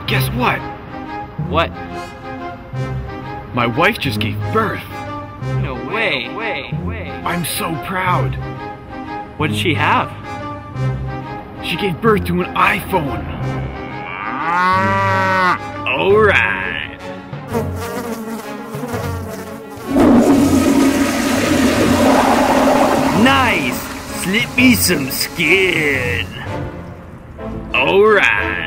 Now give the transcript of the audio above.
Guess what? What? My wife just gave birth. No way. I'm so proud. What did she have? She gave birth to an iPhone. Alright. Nice! Slip me some skin. Alright.